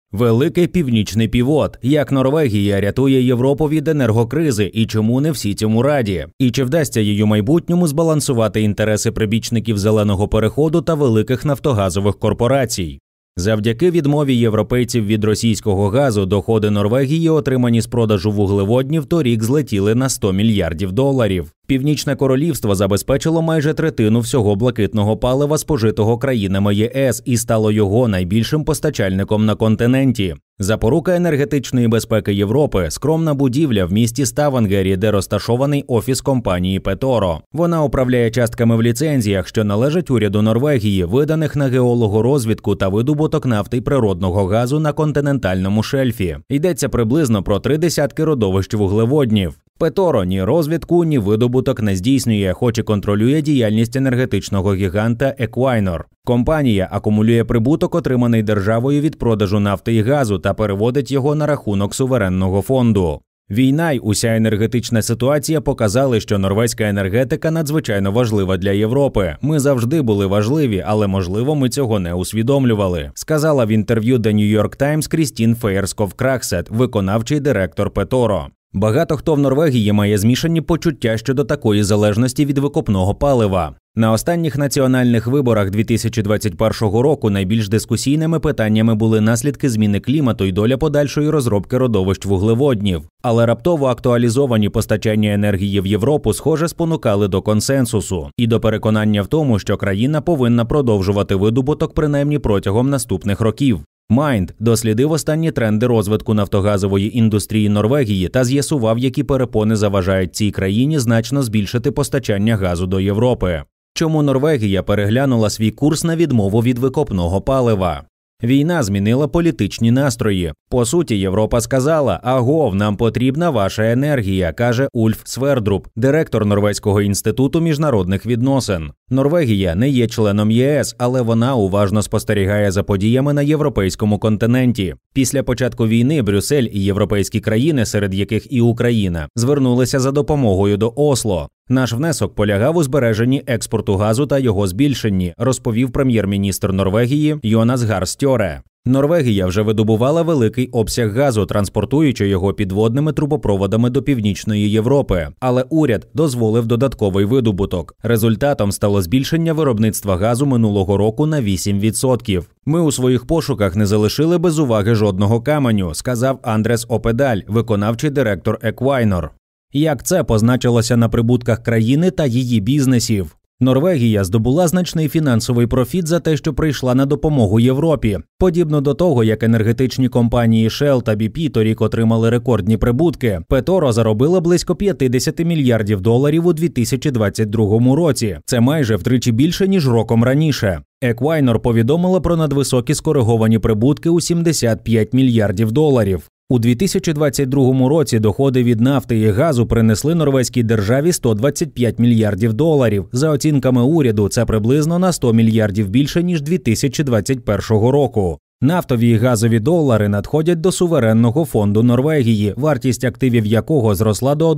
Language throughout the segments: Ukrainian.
Великий північний півот. Як Норвегія рятує Європу від енергокризи і чому не всі цьому раді? І чи вдасться їй у майбутньому збалансувати інтереси прибічників зеленого переходу та великих нафтогазових корпорацій? Завдяки відмові європейців від російського газу доходи Норвегії, отримані з продажу вуглеводнів, торік злетіли на $100 мільярдів. Північне королівство забезпечило майже третину всього блакитного палива, спожитого країнами ЄС, і стало його найбільшим постачальником на континенті. Запорука енергетичної безпеки Європи – скромна будівля в місті Ставангері, де розташований офіс компанії Петоро. Вона управляє частками в ліцензіях, що належать уряду Норвегії, виданих на геологорозвідку та видобуток нафти й природного газу на континентальному шельфі. Йдеться приблизно про 30 родовищ вуглеводнів. Петоро ні розвідку, ні видобуток не здійснює, хоч і контролює діяльність енергетичного гіганта Еквайнор. Компанія акумулює прибуток, отриманий державою від продажу нафти і газу, та переводить його на рахунок суверенного фонду. Війна й уся енергетична ситуація показали, що норвезька енергетика надзвичайно важлива для Європи. Ми завжди були важливі, але, можливо, ми цього не усвідомлювали, сказала в інтерв'ю The New York Times Крістін Феєрсков-Краксет, виконавчий директор Петоро. Багато хто в Норвегії має змішані почуття щодо такої залежності від викопного палива. На останніх національних виборах 2021 року найбільш дискусійними питаннями були наслідки зміни клімату і доля подальшої розробки родовищ вуглеводнів. Але раптово актуалізовані постачання енергії в Європу, схоже, спонукали до консенсусу і до переконання в тому, що країна повинна продовжувати видобуток принаймні протягом наступних років. Майнд дослідив останні тренди розвитку нафтогазової індустрії Норвегії та з'ясував, які перепони заважають цій країні значно збільшити постачання газу до Європи. Чому Норвегія переглянула свій курс на відмову від викопного палива? Війна змінила політичні настрої. По суті, Європа сказала: «Агов, нам потрібна ваша енергія», каже Ульф Свердруп, директор Норвезького інституту міжнародних відносин. Норвегія не є членом ЄС, але вона уважно спостерігає за подіями на європейському континенті. Після початку війни Брюссель і європейські країни, серед яких і Україна, звернулися за допомогою до Осло. Наш внесок полягав у збереженні експорту газу та його збільшенні, розповів прем'єр-міністр Норвегії Йонас Гар Стьоре. Норвегія вже видобувала великий обсяг газу, транспортуючи його підводними трубопроводами до Північної Європи. Але уряд дозволив додатковий видобуток. Результатом стало збільшення виробництва газу минулого року на 8%. «Ми у своїх пошуках не залишили без уваги жодного каменю», сказав Андрес Опедаль, виконавчий директор Еквайнор. Як це позначилося на прибутках країни та її бізнесів? Норвегія здобула значний фінансовий профіт за те, що прийшла на допомогу Європі. Подібно до того, як енергетичні компанії Shell та BP торік отримали рекордні прибутки, Петоро заробила близько $50 мільярдів у 2022 році. Це майже втричі більше, ніж роком раніше. Еквайнор повідомила про надвисокі скориговані прибутки у $75 мільярдів. У 2022 році доходи від нафти і газу принесли норвезькій державі $125 мільярдів. За оцінками уряду, це приблизно на $100 мільярдів більше, ніж 2021 року. Нафтові і газові долари надходять до суверенного фонду Норвегії, вартість активів якого зросла до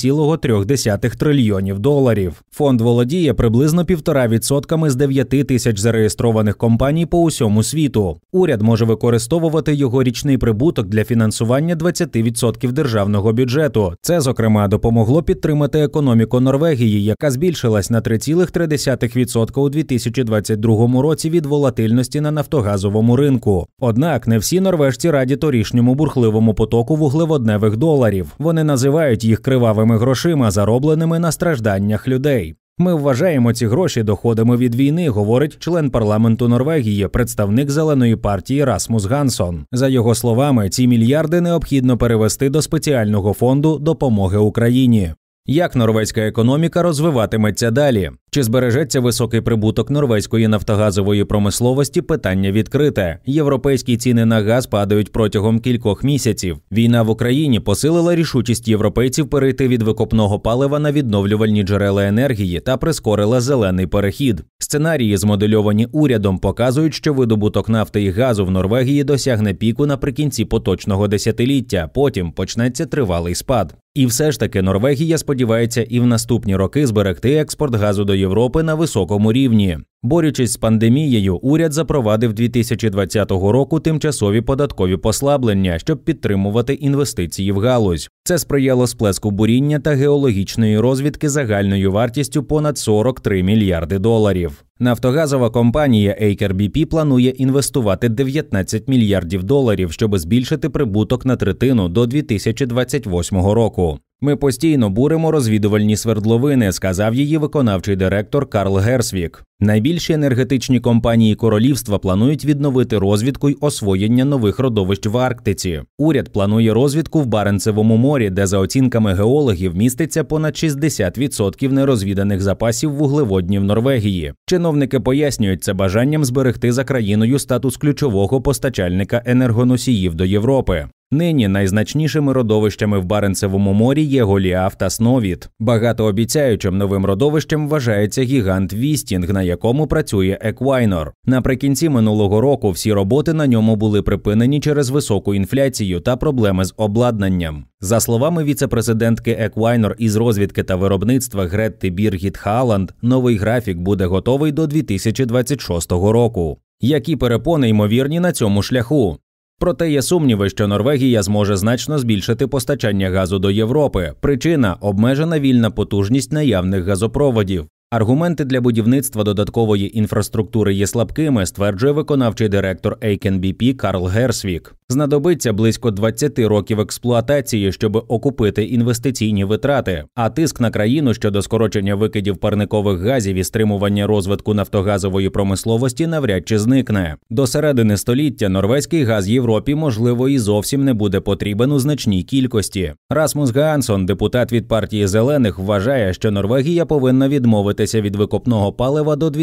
$1,3 трильйонів. Фонд володіє приблизно 1,5% з 9 тисяч зареєстрованих компаній по усьому світу. Уряд може використовувати його річний прибуток для фінансування 20% державного бюджету. Це, зокрема, допомогло підтримати економіку Норвегії, яка збільшилась на 3,3% у 2022 році від волатильності на нафтогазовому ринку. Однак не всі норвежці раді торішньому бурхливому потоку вуглеводневих доларів. Вони називають їх кривавими грошима, заробленими на стражданнях людей. «Ми вважаємо ці гроші доходами від війни», говорить член парламенту Норвегії, представник Зеленої партії Расмус Гансон. За його словами, ці мільярди необхідно перевести до спеціального фонду допомоги Україні. Як норвезька економіка розвиватиметься далі? Чи збережеться високий прибуток норвезької нафтогазової промисловості – питання відкрите. Європейські ціни на газ падають протягом кількох місяців. Війна в Україні посилила рішучість європейців перейти від викопного палива на відновлювальні джерела енергії та прискорила зелений перехід. Сценарії, змодельовані урядом, показують, що видобуток нафти і газу в Норвегії досягне піку наприкінці поточного десятиліття, потім почнеться тривалий спад. І все ж таки Норвегія сподівається і в наступні роки зберегти експорт газу до Європи на високому рівні. Борючись з пандемією, уряд запровадив 2020 року тимчасові податкові послаблення, щоб підтримувати інвестиції в галузь. Це сприяло сплеску буріння та геологічної розвідки загальною вартістю понад 43 мільярди доларів. Нафтогазова компанія Aker BP планує інвестувати 19 мільярдів доларів, щоб збільшити прибуток на третину до 2028 року. «Ми постійно буримо розвідувальні свердловини», – сказав її виконавчий директор Карл Герсвік. Найбільші енергетичні компанії королівства планують відновити розвідку й освоєння нових родовищ в Арктиці. Уряд планує розвідку в Баренцевому морі, де, за оцінками геологів, міститься понад 60% нерозвіданих запасів вуглеводнів Норвегії. Чиновники пояснюють це бажанням зберегти за країною статус ключового постачальника енергоносіїв до Європи. Нині найзначнішими родовищами в Баренцевому морі є Голіаф та Сновід. Багатообіцяючим новим родовищем вважається гігант Вістінг, на якому працює Еквайнор. Наприкінці минулого року всі роботи на ньому були припинені через високу інфляцію та проблеми з обладнанням. За словами віце-президентки Еквайнор із розвідки та виробництва Гретти Біргіт Халанд, новий графік буде готовий до 2026 року. Які перепони ймовірні на цьому шляху? Проте є сумніви, що Норвегія зможе значно збільшити постачання газу до Європи. Причина – обмежена вільна потужність наявних газопроводів. Аргументи для будівництва додаткової інфраструктури є слабкими, стверджує виконавчий директор Aker BP Карл Герсвік. Знадобиться близько 20 років експлуатації, щоб окупити інвестиційні витрати, а тиск на країну щодо скорочення викидів парникових газів і стримування розвитку нафтогазової промисловості навряд чи зникне. До середини століття норвезький газ Європі, можливо, і зовсім не буде потрібен у значній кількості. Расмус Гаансон, депутат від партії Зелених, вважає, що Норвегія повинна відмовитися від викопного палива до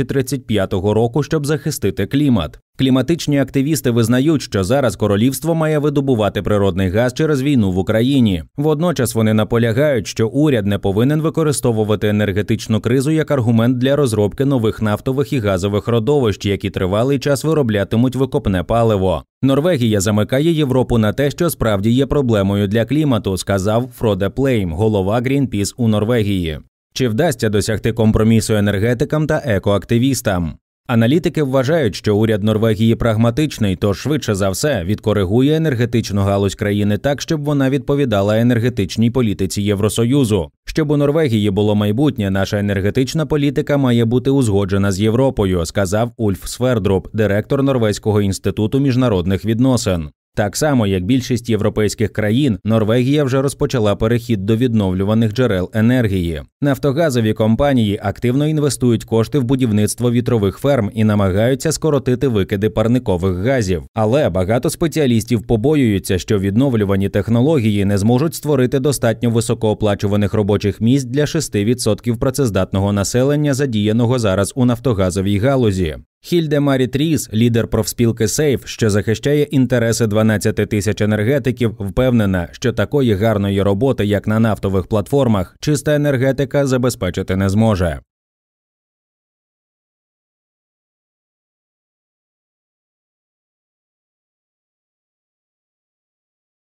2035 року, щоб захистити клімат. Кліматичні активісти визнають, що зараз королівство має видобувати природний газ через війну в Україні. Водночас вони наполягають, що уряд не повинен використовувати енергетичну кризу як аргумент для розробки нових нафтових і газових родовищ, які тривалий час вироблятимуть викопне паливо. Норвегія замикає Європу на те, що справді є проблемою для клімату, сказав Фроде Плейм, голова Greenpeace у Норвегії. Чи вдасться досягти компромісу енергетикам та екоактивістам? Аналітики вважають, що уряд Норвегії прагматичний, тож швидше за все відкоригує енергетичну галузь країни так, щоб вона відповідала енергетичній політиці Євросоюзу. Щоб у Норвегії було майбутнє, наша енергетична політика має бути узгоджена з Європою, сказав Ульф Свердруп, директор Норвезького інституту міжнародних відносин. Так само, як більшість європейських країн, Норвегія вже розпочала перехід до відновлюваних джерел енергії. Нафтогазові компанії активно інвестують кошти в будівництво вітрових ферм і намагаються скоротити викиди парникових газів. Але багато спеціалістів побоюються, що відновлювані технології не зможуть створити достатньо високооплачуваних робочих місць для 6% працездатного населення, задіяного зараз у нафтогазовій галузі. Хільде Маріт Ріс, лідер профспілки «Сейф», що захищає інтереси 12 тисяч енергетиків, впевнена, що такої гарної роботи, як на нафтових платформах, чиста енергетика забезпечити не зможе.